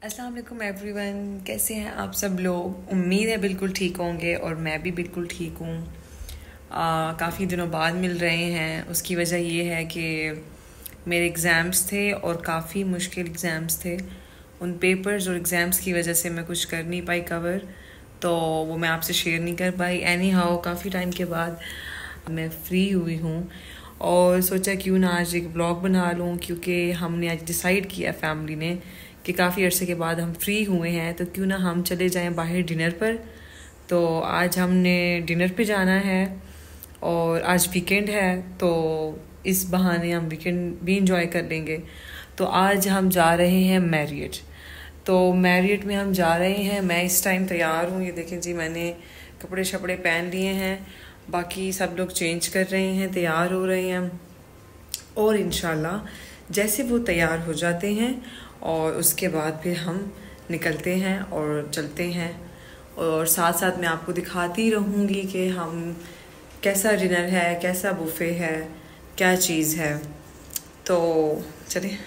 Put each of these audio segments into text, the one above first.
अस्सलाम वालेकुम एवरीवन, कैसे हैं आप सब लोग। उम्मीद है बिल्कुल ठीक होंगे और मैं भी बिल्कुल ठीक हूँ। काफ़ी दिनों बाद मिल रहे हैं। उसकी वजह ये है कि मेरे एग्ज़ाम्स थे और काफ़ी मुश्किल एग्ज़ाम्स थे। उन पेपर्स और एग्ज़ाम्स की वजह से मैं कुछ कर नहीं पाई कवर, तो वो मैं आपसे शेयर नहीं कर पाई। एनी हाउ काफ़ी टाइम के बाद मैं फ्री हुई हूँ और सोचा क्यों ना आज एक ब्लॉग बना लूँ, क्योंकि हमने आज डिसाइड किया फैमिली ने कि काफ़ी अरसे के बाद हम फ्री हुए हैं तो क्यों ना हम चले जाएं बाहर डिनर पर। तो आज हमने डिनर पे जाना है और आज वीकेंड है, तो इस बहाने हम वीकेंड भी इंजॉय कर लेंगे। तो आज हम जा रहे हैं मैरियट। तो मैरियट में हम जा रहे हैं। मैं इस टाइम तैयार हूँ, ये देखें जी, मैंने कपड़े शपड़े पहन लिए हैं। बाकी सब लोग चेंज कर रहे हैं, तैयार हो रहे हैं और इंशाल्लाह जैसे वो तैयार हो जाते हैं और उसके बाद फिर हम निकलते हैं और चलते हैं। और साथ साथ मैं आपको दिखाती रहूँगी कि हम कैसा डिनर है, कैसा बुफे है, क्या चीज़ है। तो चलिए।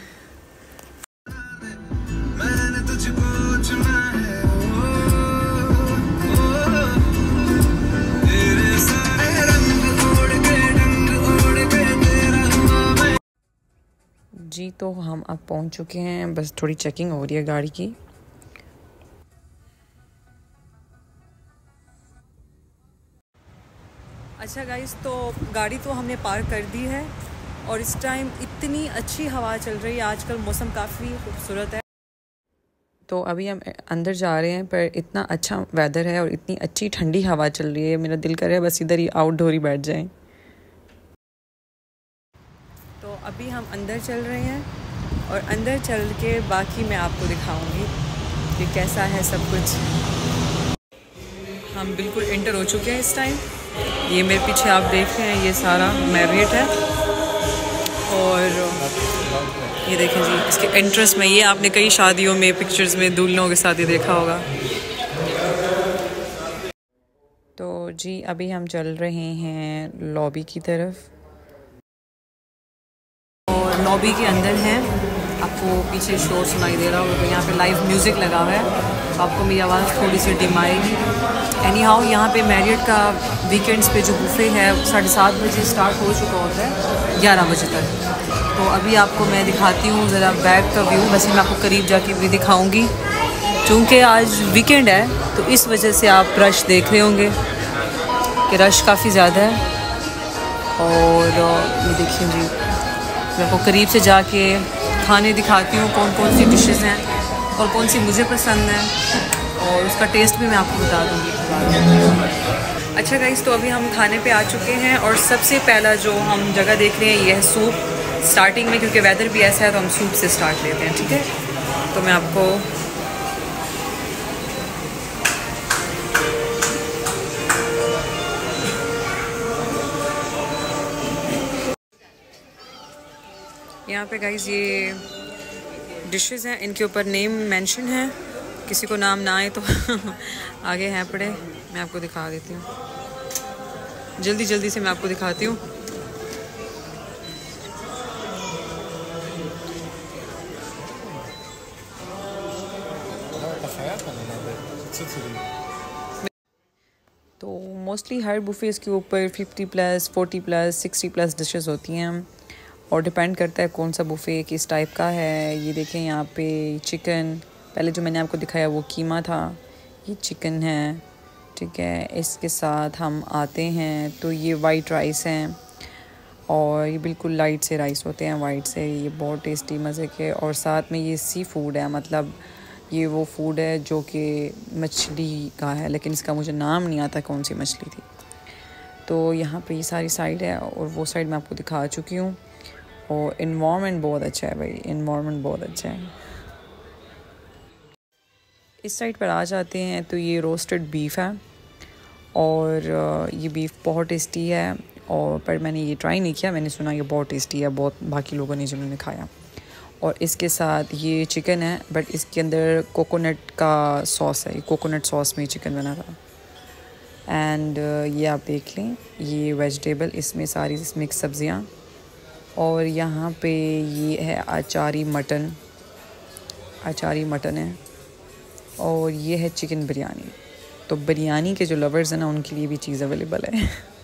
जी तो हम अब पहुंच चुके हैं, बस थोड़ी चेकिंग हो रही है गाड़ी की। अच्छा गाइस, तो गाड़ी तो हमने पार्क कर दी है और इस टाइम इतनी अच्छी हवा चल रही है। आजकल मौसम काफ़ी खूबसूरत है। तो अभी हम अंदर जा रहे हैं, पर इतना अच्छा वेदर है और इतनी अच्छी ठंडी हवा चल रही है, मेरा दिल कर रहा है बस इधर ही आउटडोर ही बैठ जाएं। तो अभी हम अंदर चल रहे हैं और अंदर चल के बाकी मैं आपको दिखाऊंगी कि कैसा है सब कुछ। हम बिल्कुल एंटर हो चुके हैं इस टाइम। ये मेरे पीछे आप देख रहे हैं, ये सारा मैरियट है और ये देखें जी, इसके एंट्रेंस में ये आपने कई शादियों में पिक्चर्स में दूल्हों के साथ ही देखा होगा। तो जी अभी हम चल रहे हैं लॉबी की तरफ और लॉबी के अंदर है। आपको पीछे शोर सुनाई दे रहा होगा, यहाँ पे लाइव म्यूज़िक लगा हुआ है, तो आपको मेरी आवाज़ थोड़ी सी डिम आएगी। एनी हाउ यहाँ पे मैरियट का वीकेंड्स पे जो बुफे है 7:30 बजे स्टार्ट हो चुका होता है 11 बजे तक। तो अभी आपको मैं दिखाती हूँ ज़रा बैक का व्यू। वैसे मैं आपको करीब जाके भी दिखाऊँगी, चूँकि आज वीकेंड है तो इस वजह से आप रश देख रहे होंगे कि रश काफ़ी ज़्यादा है। और ये देखिए जी, मैं आपको करीब से जाके खाने दिखाती हूँ कौन कौन सी डिशेस हैं और कौन सी मुझे पसंद है, और उसका टेस्ट भी मैं आपको बता दूँगी। अच्छा गाइस, तो अभी हम खाने पे आ चुके हैं और सबसे पहला जो हम जगह देख रहे हैं ये है सूप। स्टार्टिंग में क्योंकि वेदर भी ऐसा है तो हम सूप से स्टार्ट लेते हैं, ठीक है। तो मैं आपको यहाँ पे गाइस ये डिशेस हैं, इनके ऊपर नेम मेंशन है। किसी को नाम ना आए तो आगे हैं पड़े, मैं आपको दिखा देती हूँ। जल्दी जल्दी से मैं आपको दिखाती हूँ। तो मोस्टली हर बुफेस के ऊपर 50+, 40+, 60+ डिशेस होती हैं और डिपेंड करता है कौन सा बुफे किस टाइप का है। ये देखें यहाँ पे चिकन, पहले जो मैंने आपको दिखाया वो कीमा था, ये चिकन है, ठीक है। इसके साथ हम आते हैं तो ये वाइट राइस हैं और ये बिल्कुल लाइट से राइस होते हैं, वाइट से, ये बहुत टेस्टी मज़े के। और साथ में ये सी फूड है, मतलब ये वो फूड है जो कि मछली का है, लेकिन इसका मुझे नाम नहीं आता कौन सी मछली थी। तो यहाँ पे ये सारी साइड है और वो साइड मैं आपको दिखा चुकी हूँ। और इन्वायरमेंट बहुत अच्छा है भाई, इन्वायरमेंट बहुत अच्छा है। इस साइड पर आ जाते हैं तो ये रोस्टेड बीफ है और ये बीफ बहुत टेस्टी है। और पर मैंने ये ट्राई नहीं किया, मैंने सुना ये बहुत टेस्टी है, बहुत बाकी लोगों ने जिन्होंने खाया। और इसके साथ ये चिकन है, बट इसके अंदर कोकोनट का सॉस है, ये कोकोनट सॉस में चिकन बना था। एंड ये आप देख लें, ये वेजिटेबल, इसमें सारी मिक्स सब्ज़ियाँ। और यहाँ पे ये है अचारी मटन है। और ये है चिकन बिरयानी। तो बिरयानी के जो लवर्स हैं ना उनके लिए भी चीज़ अवेलेबल है।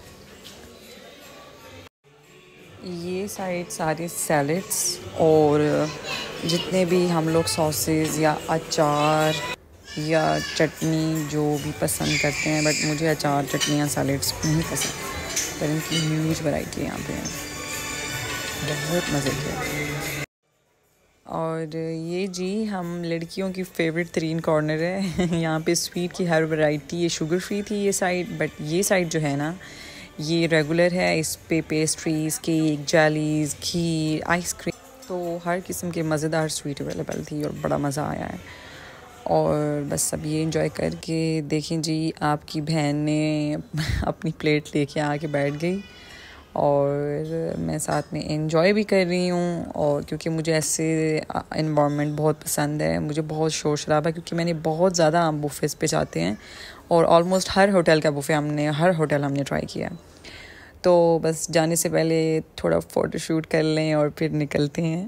ये साइड सारे सैलड्स और जितने भी हम लोग सॉसेस या अचार या चटनी जो भी पसंद करते हैं, बट मुझे अचार चटनियाँ सैलड्स नहीं पसंद, पर इनकी ह्यूज वैरायटी यहाँ पे है, बहुत मज़े की। और ये जी हम लड़कियों की फेवरेट तरीन कॉर्नर है। यहाँ पे स्वीट की हर वैरायटी, ये शुगर फ्री थी ये साइड, बट ये साइड जो है ना ये रेगुलर है। इस पे पेस्ट्रीज़, केक, जेलीज़, घी, आइसक्रीम, तो हर किस्म के मज़ेदार स्वीट अवेलेबल थी और बड़ा मज़ा आया है। और बस सब ये इंजॉय करके देखें जी, आपकी बहन ने अपनी प्लेट लेके आके बैठ गई और मैं साथ में एंजॉय भी कर रही हूँ। और क्योंकि मुझे ऐसे इन्वायरमेंट बहुत पसंद है, मुझे बहुत शोर शराबा, क्योंकि मैंने बहुत ज़्यादा बुफ़ेस पे जाते हैं और ऑलमोस्ट हर होटल का बुफ़े हर होटल हमने ट्राई किया। तो बस जाने से पहले थोड़ा फ़ोटोशूट कर लें और फिर निकलते हैं।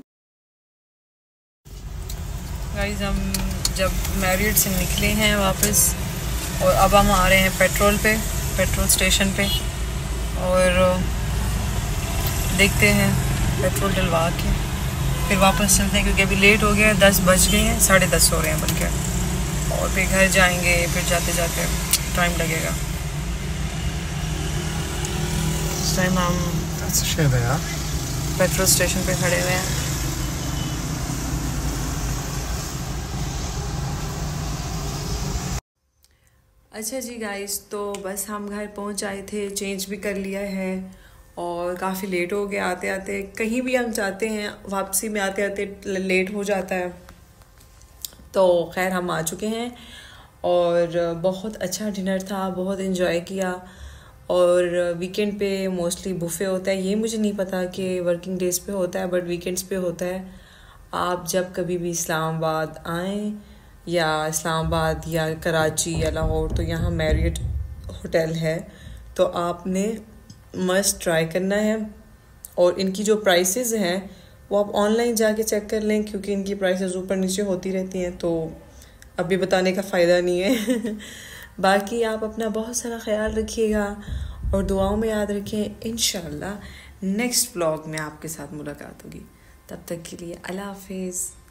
गाइस हम जब मैरियट से निकले हैं वापस और अब हम आ रहे हैं पेट्रोल स्टेशन पे और देखते हैं पेट्रोल डलवा के फिर वापस चलते हैं, क्योंकि अभी लेट हो गया है, 10 बज गए हैं, 10:30 हो रहे हैं बल्कि, और फिर घर जाएंगे, फिर जाते जाते टाइम लगेगा। इस टाइम हम पेट्रोल स्टेशन पे खड़े हुए हैं। अच्छा जी गाइस, तो बस हम घर पहुंच आए थे, चेंज भी कर लिया है और काफ़ी लेट हो गया आते आते। कहीं भी हम जाते हैं वापसी में आते आते लेट हो जाता है। तो खैर हम आ चुके हैं और बहुत अच्छा डिनर था, बहुत इन्जॉय किया। और वीकेंड पे मोस्टली बुफ़े होता है, ये मुझे नहीं पता कि वर्किंग डेज़ पे होता है, बट वीकेंड्स पे होता है। आप जब कभी भी इस्लामाबाद आएँ या इस्लामाबाद या कराची या लाहौर, तो यहाँ मैरियट होटल है, तो आपने मस्ट ट्राई करना है। और इनकी जो प्राइसेस हैं वो आप ऑनलाइन जाके चेक कर लें, क्योंकि इनकी प्राइसेस ऊपर नीचे होती रहती हैं, तो अभी बताने का फ़ायदा नहीं है। बाकी आप अपना बहुत सारा ख्याल रखिएगा और दुआओं में याद रखें। इंशाल्लाह नेक्स्ट व्लॉग में आपके साथ मुलाकात होगी। तब तक के लिए अल्लाह हाफिज़।